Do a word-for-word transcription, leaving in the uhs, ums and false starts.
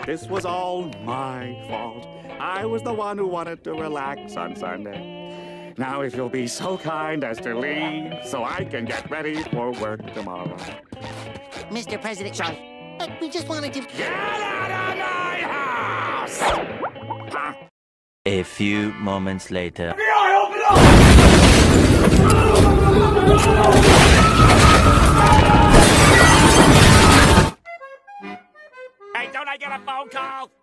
This was all my fault. I was the one who wanted to relax on Sunday. Now if you'll be so kind as to leave so I can get ready for work tomorrow. Mister President, Sean, uh, we just wanted to... Get out of my house! Huh? A few moments later. Hey, don't I get a phone call?